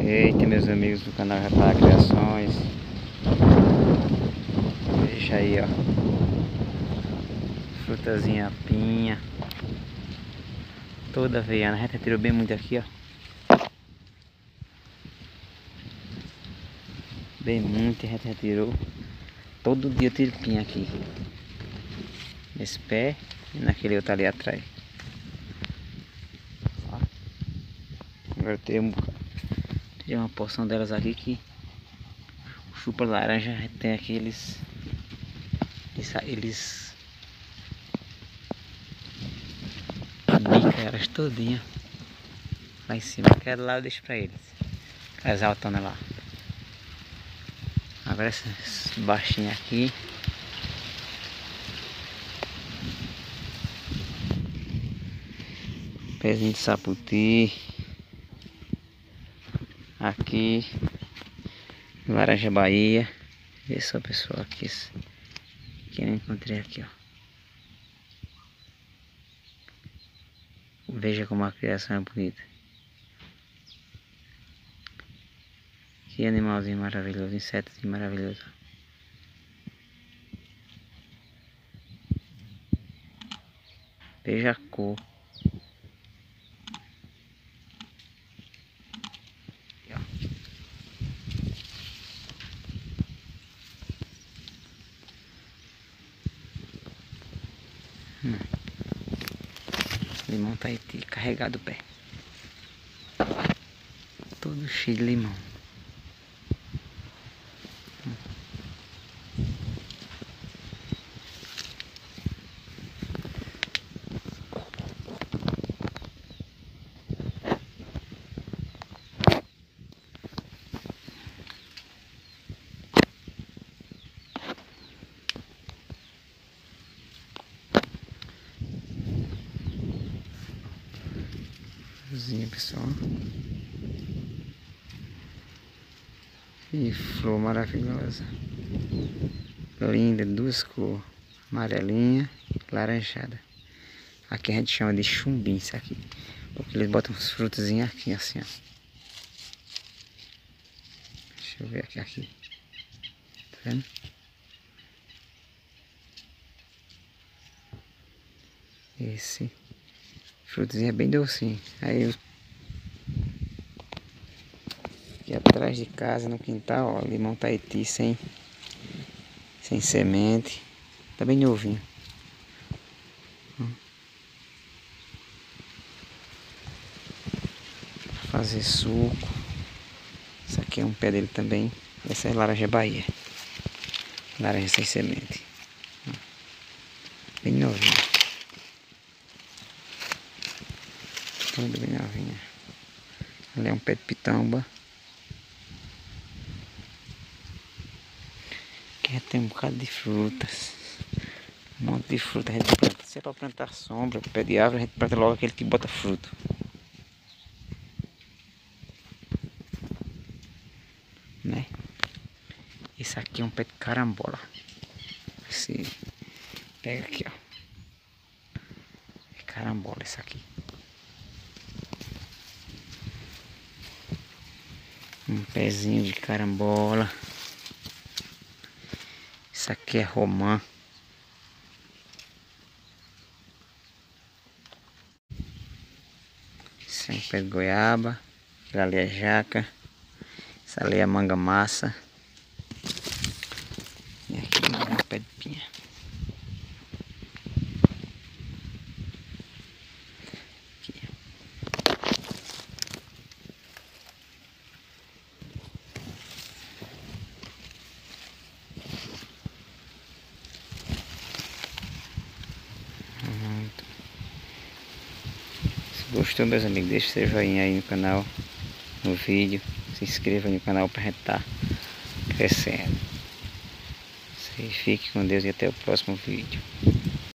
Eita, meus amigos do canal Repara Criações. Veja aí, ó. Frutazinha pinha. Toda veiana. A gente retirou bem muito aqui, ó. Bem muito, a gente retirou. Todo dia eu tiro pinha aqui. Nesse pé e naquele outro ali atrás. Ó. Agora tem uma porção delas aqui que o chupa laranja tem aqueles bica elas todinha lá em cima. Aquela lá eu deixo pra eles, as altonas lá. Agora essas baixinhas aqui, pezinho de saputi. Aqui laranja Bahia. Vê só, pessoal, aqui que eu encontrei aqui, ó. Veja como a criação é bonita. Que animalzinho maravilhoso, insetozinho maravilhoso. Veja a cor. Limão Tahiti, carregado o pé. Todo cheio de limão. Pessoal, e flor maravilhosa, linda, duas cores, amarelinha e laranjada. Aqui a gente chama de chumbim isso aqui, porque eles botam uns frutozinhos aqui assim, ó. Deixa eu ver aqui, tá vendo? Esse frutozinho é bem docinho. Aí aqui atrás de casa, no quintal, ó, limão Tahiti sem semente. Tá bem novinho. Fazer suco. Isso aqui é um pé dele também. Essa é laranja Bahia. Laranja sem semente. Bem novinho. Tudo bem novinho. Ali é um pé de pitamba. Aqui tem um bocado de frutas. Um monte de fruta a gente planta. Se é para plantar sombra, pé de árvore, a gente planta logo aquele que bota fruto. Né? Esse aqui é um pé de carambola. Esse pega aqui, ó. É carambola esse aqui. Um pezinho de carambola. Isso aqui é romã. Esse é um pé de goiaba. Aquilo ali é jaca. Essa ali é manga massa. E aqui é um pé de pinha. Aqui. Se gostou, meus amigos, deixe seu joinha aí no canal, no vídeo. Se inscreva no canal para a gente estar crescendo. Fique com Deus e até o próximo vídeo.